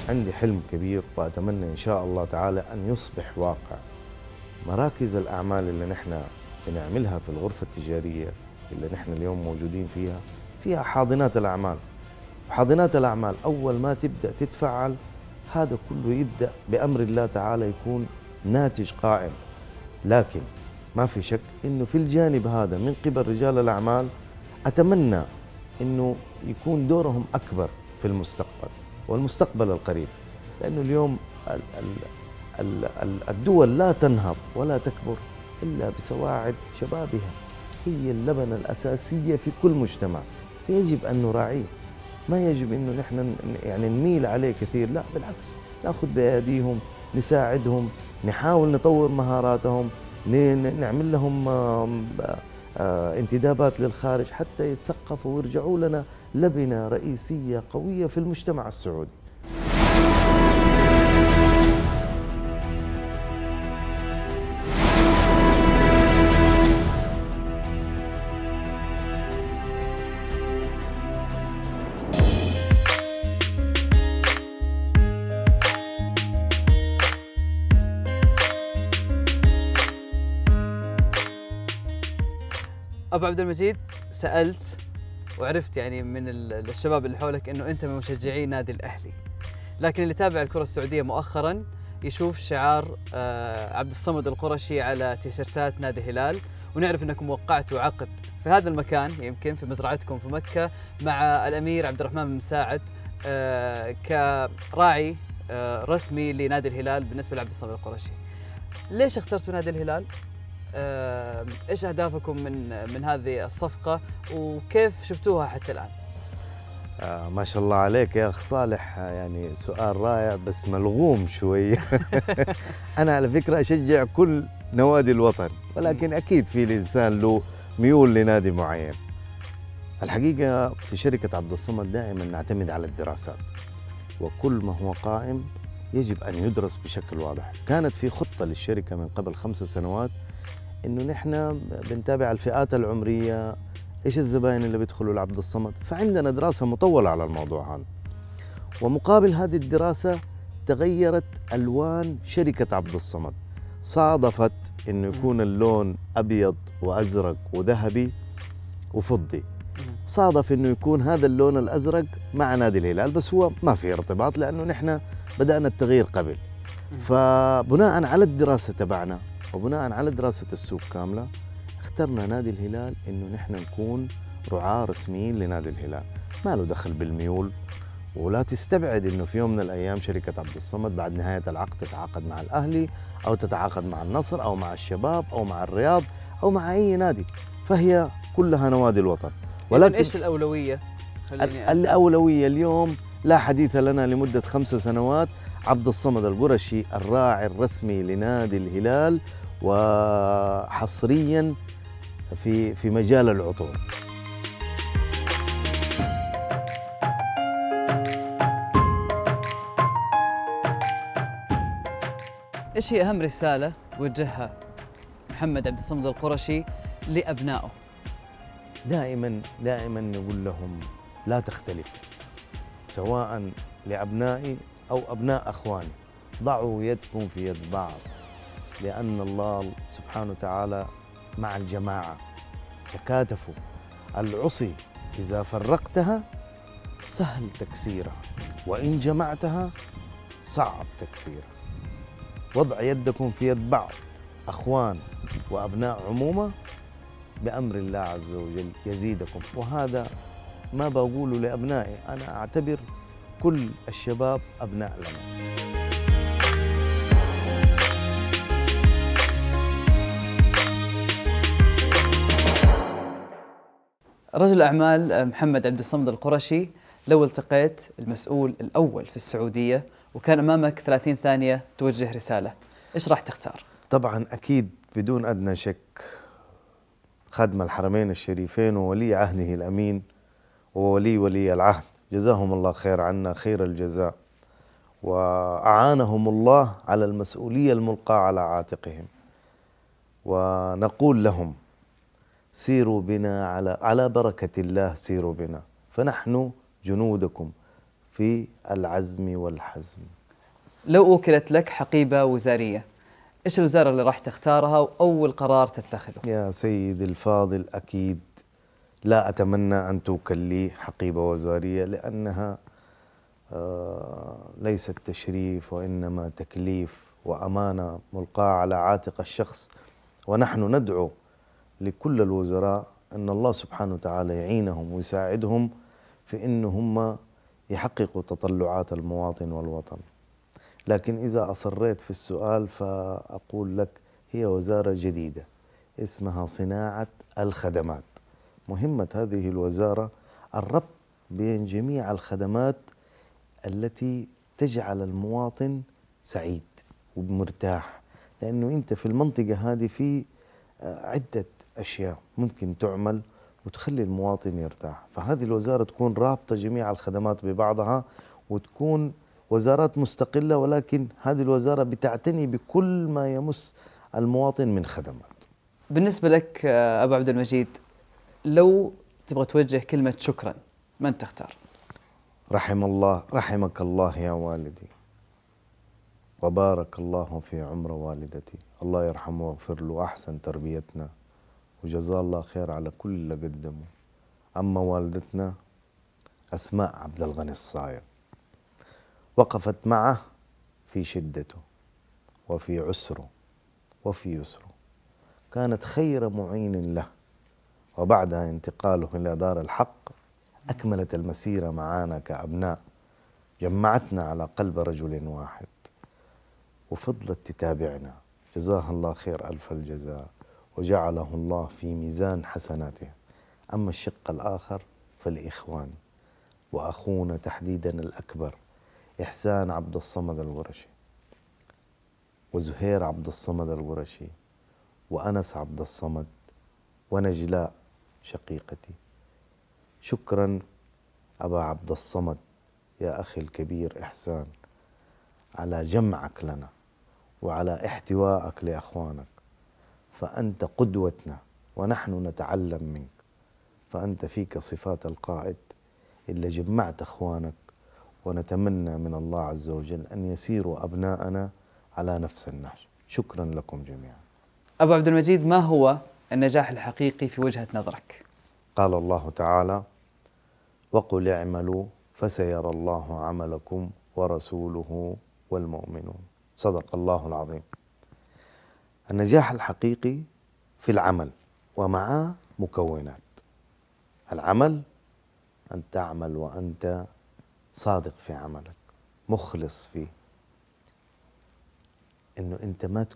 S2: عندي حلم كبير وأتمنى إن شاء الله تعالى أن يصبح واقع. مراكز الأعمال اللي نحن بنعملها في الغرفة التجارية اللي نحن اليوم موجودين فيها حاضنات الأعمال. حاضنات الأعمال أول ما تبدأ تتفعل هذا كله يبدأ بأمر الله تعالى يكون ناتج قائم. لكن ما في شك إنه في الجانب هذا من قبل رجال الأعمال أتمنى إنه يكون دورهم أكبر في المستقبل والمستقبل القريب، لأنه اليوم الدول لا تنهض ولا تكبر إلا بسواعد شبابها، هي اللبنة الأساسية في كل مجتمع، فيجب أن نراعيه. ما يجب إنه نحن يعني نميل عليه كثير، لا بالعكس، ناخذ بأيديهم، نساعدهم، نحاول نطور مهاراتهم، نعمل لهم انتدابات للخارج حتى يتثقفوا ويرجعوا لنا لبنة رئيسية قوية في المجتمع السعودي.
S1: أبو عبد المجيد، سألت وعرفت يعني من الشباب اللي حولك أنه أنت من مشجعي نادي الأهلي، لكن اللي تابع الكرة السعودية مؤخراً يشوف شعار عبد الصمد القرشي على تيشيرتات نادي الهلال، ونعرف أنكم وقعتوا عقد في هذا المكان يمكن في مزرعتكم في مكة مع الأمير عبد الرحمن بن مساعد كراعي رسمي لنادي الهلال بالنسبة لعبد الصمد القرشي. ليش اخترتوا نادي الهلال؟ ايش اهدافكم من هذه الصفقة وكيف شفتوها حتى الآن؟
S2: ما شاء الله عليك يا أخ صالح، يعني سؤال رائع بس ملغوم شوي. أنا على فكرة أشجع كل نوادي الوطن، ولكن أكيد في الإنسان له ميول لنادي معين. الحقيقة في شركة عبد الصمد دائما نعتمد على الدراسات، وكل ما هو قائم يجب أن يدرس بشكل واضح. كانت في خطة للشركة من قبل 5 سنوات إنه نحن بنتابع الفئات العمرية، إيش الزباين اللي بيدخلوا لعبد الصمد، فعندنا دراسة مطولة على الموضوع هذا. ومقابل هذه الدراسة تغيرت ألوان شركة عبد الصمد، صادفت إنه يكون اللون أبيض وأزرق وذهبي وفضي، صادف إنه يكون هذا اللون الأزرق مع نادي الهلال، بس هو ما في ارتباط لأنه نحن بدأنا التغيير قبل. فبناء على الدراسة تبعنا وبناء على دراسة السوق كاملة اخترنا نادي الهلال إنه نحن نكون رعاة رسميين لنادي الهلال. ما له دخل بالميول، ولا تستبعد إنه في يوم من الأيام شركة عبد الصمد بعد نهاية العقد تتعاقد مع الأهلي أو تتعاقد مع النصر أو مع الشباب أو مع الرياض أو مع أي نادي، فهي كلها نوادي الوطن.
S1: ولكن إيش الأولوية؟
S2: الأولوية اليوم لا حديث لنا لمدة 5 سنوات عبد الصمد القرشي الراعي الرسمي لنادي الهلال، وحصريا في مجال العطور.
S1: ايش هي اهم رسالة وجهها محمد عبد الصمد القرشي لأبنائه؟
S2: دائما نقول لهم لا تختلفوا، سواء لأبنائي أو أبناء أخواني، ضعوا يدكم في يد بعض، لأن الله سبحانه وتعالى مع الجماعة، تكاتفوا. العصي إذا فرقتها سهل تكسيرها، وإن جمعتها صعب تكسيرها. وضع يدكم في يد بعض، أخوان وأبناء عمومة، بأمر الله عز وجل يزيدكم. وهذا ما بقوله لأبنائي، أنا أعتبر كل الشباب أبناء لنا.
S1: رجل الأعمال محمد عبد الصمد القرشي، لو التقيت المسؤول الأول في السعودية وكان أمامك 30 ثانية توجه رسالة، إيش راح تختار؟
S2: طبعا أكيد بدون أدنى شك خادم الحرمين الشريفين وولي عهده الأمين وولي العهد، جزاهم الله خير عنا خير الجزاء، وأعانهم الله على المسؤولية الملقاة على عاتقهم. ونقول لهم سيروا بنا على بركة الله، سيروا بنا، فنحن جنودكم في العزم والحزم.
S1: لو أوكلت لك حقيبة وزارية، إيش الوزارة اللي راح تختارها وأول قرار تتخذه؟
S2: يا سيدي الفاضل، أكيد لا أتمنى أن توكل لي حقيبة وزارية، لأنها ليست تشريف وإنما تكليف وأمانة ملقاة على عاتق الشخص. ونحن ندعو لكل الوزراء أن الله سبحانه وتعالى يعينهم ويساعدهم في أنهم يحققوا تطلعات المواطن والوطن. لكن إذا أصريت في السؤال فأقول لك هي وزارة جديدة اسمها صناعة الخدمات. مهمة هذه الوزارة الربط بين جميع الخدمات التي تجعل المواطن سعيد ومرتاح، لأنه أنت في المنطقة هذه في عدة أشياء ممكن تعمل وتخلي المواطن يرتاح. فهذه الوزارة تكون رابطة جميع الخدمات ببعضها، وتكون وزارات مستقلة، ولكن هذه الوزارة بتعتني بكل ما يمس المواطن من خدمات.
S1: بالنسبة لك أبو عبد المجيد، لو تبغى توجه كلمة شكرا من تختار؟
S2: رحمك الله يا والدي، وبارك الله في عمر والدتي، الله يرحمه ويغفر له، أحسن تربيتنا وجزاه الله خير على كل اللي قدمه. أما والدتنا أسماء عبد الغني الصايغ، وقفت معه في شدته وفي عسره وفي يسره، كانت خير معين له، وبعدها انتقاله إلى دار الحق أكملت المسيرة معانا كأبناء، جمعتنا على قلب رجل واحد وفضلت تتابعنا، جزاها الله خير ألف الجزاء وجعله الله في ميزان حسناته. أما الشق الآخر فالإخوان، وأخونا تحديدا الأكبر إحسان عبد الصمد القرشي، وزهير عبد الصمد القرشي، وأنس عبد الصمد، ونجلاء شقيقتي. شكرا أبا عبد الصمد يا أخي الكبير إحسان على جمعك لنا وعلى احتوائك لأخوانك، فأنت قدوتنا ونحن نتعلم منك، فأنت فيك صفات القائد اللي جمعت أخوانك، ونتمنى من الله عز وجل أن يسيروا أبناءنا على نفس النهج. شكرا لكم جميعا.
S1: أبو عبد المجيد، ما هو النجاح الحقيقي في وجهة نظرك؟
S2: قال الله تعالى: وقل اعملوا فسيرى الله عملكم ورسوله والمؤمنون. صدق الله العظيم. النجاح الحقيقي في العمل ومعه مكونات. العمل أن تعمل وأنت صادق في عملك، مخلص فيه، إنه أنت ما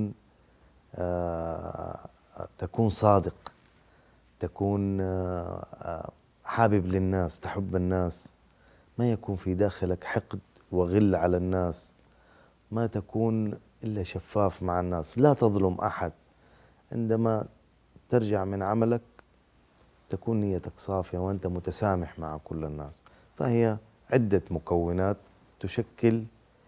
S2: تكون صادق، تكون حابب للناس، تحب الناس، ما يكون في داخلك حقد وغل على الناس، ما تكون إلا شفاف مع الناس، لا تظلم أحد. عندما ترجع من عملك تكون نيتك صافية وأنت متسامح مع كل الناس. فهي عدة مكونات تشكل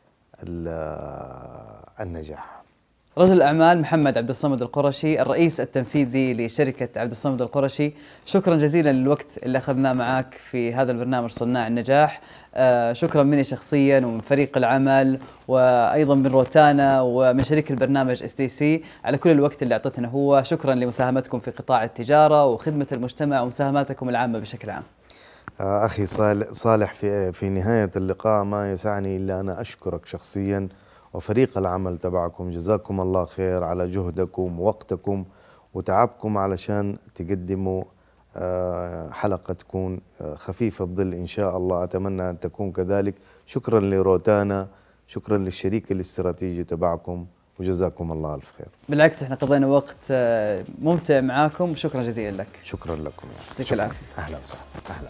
S2: النجاح.
S1: رجل الأعمال محمد عبد الصمد القرشي، الرئيس التنفيذي لشركة عبد الصمد القرشي، شكرا جزيلا للوقت اللي أخذناه معك في هذا البرنامج صناع النجاح. شكرا مني شخصيا ومن فريق العمل وأيضا من روتانا ومن شريك البرنامج STC على كل الوقت اللي أعطتنا هو. شكرا لمساهمتكم في قطاع التجارة وخدمة المجتمع ومساهماتكم العامة بشكل عام.
S2: أخي صالح، في نهاية اللقاء ما يسعني إلا أنا أشكرك شخصيا وفريق العمل تبعكم، جزاكم الله خير على جهدكم ووقتكم وتعبكم علشان تقدموا حلقة تكون خفيفة الظل إن شاء الله، أتمنى أن تكون كذلك. شكرا لروتانا، شكرا للشريك الاستراتيجي تبعكم، وجزاكم الله ألف خير.
S1: بالعكس احنا قضينا وقت ممتع معاكم، شكرا جزيلا لك.
S2: شكرا لكم.
S1: يعطيك العافية.
S2: أهلا وسهلا. أهلا.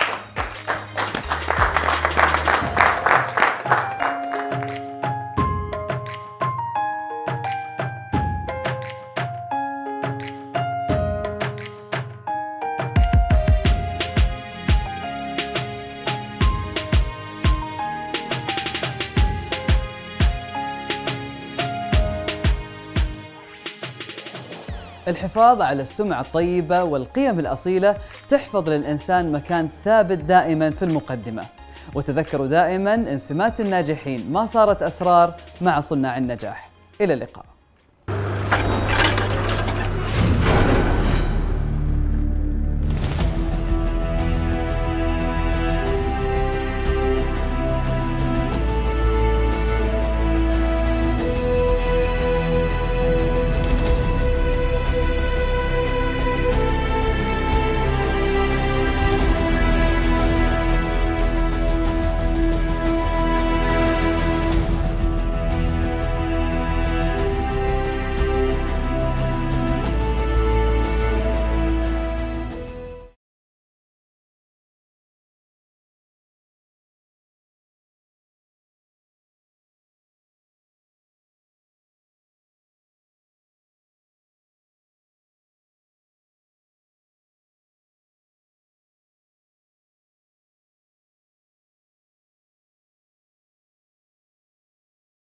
S1: الحفاظ على السمعة الطيبة والقيم الأصيلة تحفظ للإنسان مكان ثابت دائما في المقدمة. وتذكروا دائما إن سمات الناجحين ما صارت أسرار مع صناع النجاح. إلى اللقاء.